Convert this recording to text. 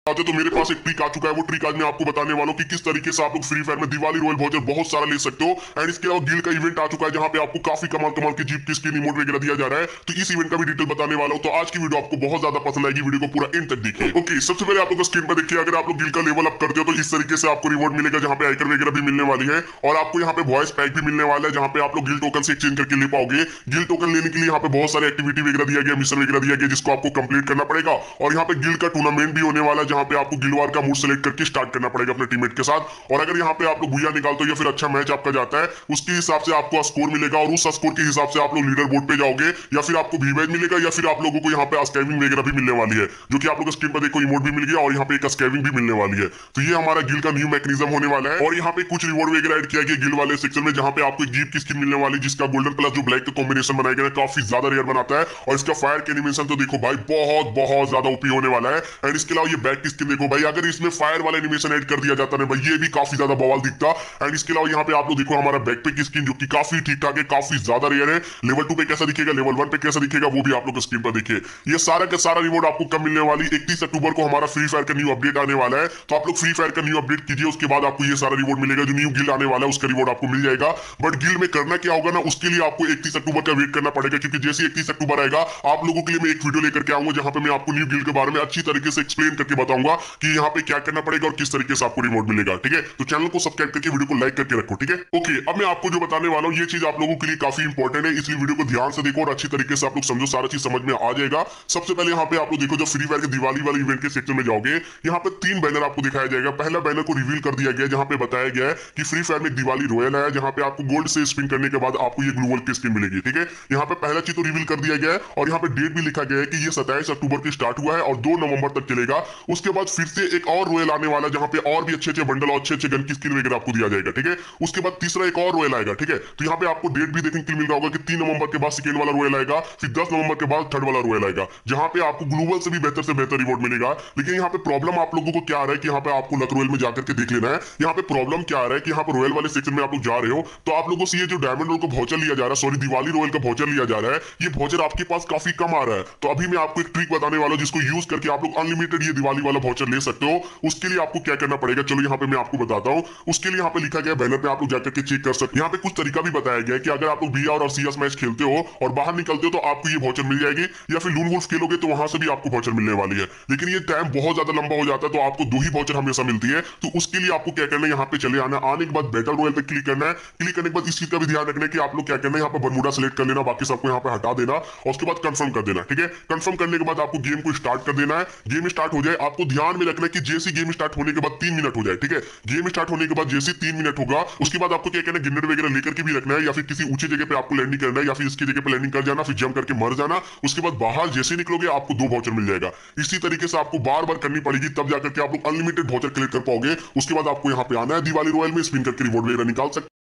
तो मेरे पास एक ट्रिक आ चुका है। वो ट्रिक आज मैं आपको बताने वाला हूं कि किस तरीके से आप लोग फ्री फायर में दिवाली रॉयल वाउचर बहुत सारा ले सकते हो। एंड इसके अलावा गिल्ड का इवेंट आ चुका है जहां पे आपको काफी कमाल कमाल की जीप की स्किन इमोट वगैरह दिया जा रहा है। तो इस इवेंट का भी डिटेल बताने वाला हूं। तो आज की वीडियो आपको बहुत ज्यादा पसंद आएगी, वीडियो को पूरा एंड तक देखिए। ओके, सबसे पहले आप लोग स्क्रीन पर देखिए, अगर आप लोग गिल्ड का लेवल अप करते हो तो इस तरीके से आपको रिवॉर्ड मिलेगा जहां पे आइकन वगैरह भी मिलने वाली है। और आपको यहाँ पे वॉइस पैक भी मिलने वाला है जहां पे आप लोग गिल्ड टोकन से एक्सचेंज करके ले पाओगे। गिल्ड टोकन लेने के लिए यहाँ पे बहुत सारे एक्टिविटी वगैरह दिया गया, मिशन वगैरह दिया गया जिसको आपको कंप्लीट करना पड़ेगा। और यहाँ पे गिल्ड का टूर्नामेंट भी होने वाला है जहां पे आपको गिल्ड वार का मूड सेलेक्ट करके स्टार्ट करना पड़ेगा अपने टीममेट के साथ। और अगर यहाँ पे आप लोग बुया निकालते हो या फिर अच्छा मैच आपका जाता है, उसके हिसाब से आपको स्कोर मिलेगा और उस स्कोर के हिसाब से आप लोग लीडर बोर्ड पे जाओगे, या फिर आपको वीवेज मिलेगा या फिर आप लोगों को यहाँ पे स्कैविंग वगैरह भी मिलने वाली है, जो कि आप लोग स्क्रीन पर देखो इमोट भी मिल गया और यहाँ पे एक स्कैविंग भी मिलने वाली है। तो ये हमारा गिल्ड का न्यू मैकेनिज्म होने वाला है। और यहाँ पे कुछ रिवॉर्ड वगैरह ऐड किया गया गिल्ड वाले सेक्शन में, जहाँ पे आपको एक जीप की स्किन मिलने वाली जिसका गोल्डन प्लस जो ब्लैक का कॉम्बिनेशन बनाया गया काफी ज्यादा रेयर बनाता है। और इसका फायर के एनिमेशन तो देखो भाई बहुत बहुत ज्यादा ओपी होने वाला है। एंड इसके अलावा ये बैक की स्किन देखो भाई, अगर इसमें फायर वाला एनिमेशन ऐड कर दिया जाता है भाई, ये भी काफी ज्यादा बवाल दिखता। एंड इसके अलावा यहाँ पे आप लोग देखो हमारा बैक पे की स्किन जो कि काफी ठीक ठाक है, काफी ज्यादा रेयर है। लेवल 2 पे कैसा दिखेगा, लेवल 1 पे कैसा दिखेगा, वो भी आप लोग स्क्रीन पर देखिए। ये सारा का सारा रिवॉर्ड आपको कब मिलने वाली, 31 अक्टूबर को हमारा फ्री फायर का न्यू अपडेट आने वाला है। तो आप लोग फ्री फायर का न्यू अपडेट कीजिए, उसके बाद आपको ये सारा रिवॉर्ड मिलेगा। जो न्यू गिल्ड आने वाला है उसका रिवॉर्ड आपको मिल जाएगा। बट गिल्ड में करना क्या होगा ना, उसके लिए आपको 31 अक्टूबर का वेट करना पड़ेगा, क्योंकि जैसे 31 अक्टूबर आएगा आप लोगों के लिए मैं एक वीडियो लेकर के आऊंगा जहां पे मैं आपको न्यू गिल्ड के बारे में अच्छी तरीके से एक्सप्लेन करके बताऊंगा कि यहाँ पे क्या करना पड़ेगा और किस तरीके से आपको रिवॉर्ड मिलेगा। ठीक है, तो चैनल को सब्सक्राइब करके वीडियो को लाइक करके रखो। ठीक है, ओके, अब मैं आपको जो बताने वाला हूँ ये चीज आप लोगों के लिए काफी इंपॉर्टेंट है, इसलिए वीडियो को ध्यान से देखो और अच्छी तरीके से आप लोग समझो, सारा चीज समझ में आ जाएगा। सबसे पहले यहाँ पे आप लोग देखो, जब फ्री फायर के दिवाली वाले इवेंट के सेक्शन में जाओगे, यहाँ पे 3 बैनर आपको दिखाया जाएगा। पहला बैनर को रिवील कर दिया गया जहां पे बताया गया है कि फ्री फायर में दिवाली रॉयल है, जहां पे आपको गोल्ड से स्पिन करने के बाद आपको ये ग्लोबल की स्किन मिलेगी। ठीक है, यहाँ पे पहला चीज तो रिवील कर दिया गया है और यहाँ पे डेट भी लिखा गया है कि ये 27 अक्टूबर की स्टार्ट हुआ है और 2 नवंबर तक चलेगा। उसके बाद फिर से एक और रॉयल आने वाला जहां पे और भी अच्छे अच्छे बंडल और अच्छे अच्छे गन की स्किन वगैरह आपको दिया जाएगा। ठीक है, उसके बाद तीसरा एक और रॉयल आएगा। ठीक है, तो यहाँ पे आपको डेट भी देखने के लिए मिल रहा होगा कि 3 नवंबर के बाद सेकेंड वाला रॉयल आएगा, फिर 10 नवंबर के बाद थर्ड वाला रॉयल आएगा, जहां पे आपको ग्लोबल से भी बेहतर रिवॉर्ड मिलेगा। लेकिन यहाँ पे प्रॉब्लम आप लोगों को क्या आ रहा है कि यहाँ पे आपको लक रॉयल में जाकर के देख लेना है। यहाँ पे प्रॉब्लम क्या आ रहा है कि यहाँ पे रॉयल वाले सेक्शन में आप लोग जा रहे हो तो आप लोगों से ये जो डायमंड रॉयल का वाउचर लिया जा रहा है, सॉरी दिवाली रॉयल का वाउचर लिया जा रहा है, ये वाउचर आपके पास काफी कम आ रहा है। तो अभी मैं आपको एक ट्रिक बताने वाला हूं जिसको यूज करके आप लोग अनलिमिटेड ये दिवाली वाला वाउचर ले सकते हो। उसके लिए आपको क्या करना पड़ेगा, चलो यहाँ पे मैं आपको बताता हूँ। उसके लिए यहाँ पे लिखा गया बैनर पे आप लोग जाकर के चेक कर सकते हैं। यहाँ पे कुछ तरीका भी बताया गया है कि अगर आप लोग बीआर और सीएस मैच खेलते हो और बाहर निकलते हो तो आपको ये वाउचर मिल जाएगी, या फिर लून वुल्फ खेलोगे तो वहां से भी आपको वाउचर मिलने वाली है। लेकिन ये टाइम बहुत ज्यादा लंबा हो जाता है, तो आपको 2 ही वाउचर हमेशा मिलती है। तो उसके लिए आपको क्या करना है, यहाँ पे चले आना, आने के बाद बैटल रॉयल पे क्लिक करना है। क्लिक करने के बाद इस चीज का भी ध्यान रखना है कि आप लोग क्या करना है, यहाँ पे बरमूडा सेलेक्ट कर लेना, बाकी सबको यहाँ पे हटा देना और उसके बाद कंफर्म कर देना। ठीक है, कंफर्म करने के बाद आपको गेम को स्टार्ट कर देना है। गेम स्टार्ट हो जाए, आपको ध्यान में रखना है कि जैसे गेम स्टार्ट होने के बाद 3 मिनट हो जाए। ठीक है, गेम स्टार्ट होने के बाद जैसे 3 मिनट होगा उसके बाद आपको क्या करना है, गिनर वगैरह लेकर के भी रखना है, या फिर किसी ऊंची जगह पे आपको लैंडिंग करना है, या फिर इसकी जगह पे लैंडिंग कर जाना, फिर जंप करके मर जाना। उसके बाद बाहर जैसे निकलोगे आपको 2 वाउचर मिल जाएगा। इसी तरीके से आपको बार बार करनी पड़ेगी, तब जाकर के आप लोग अनलिमिटेड वाउचर कलेक्ट कर पाओगे। उसके बाद आपको यहाँ पे आना है, दिवाली रॉयल में स्पिन करके रिवॉर्ड वगैरह निकाल सकते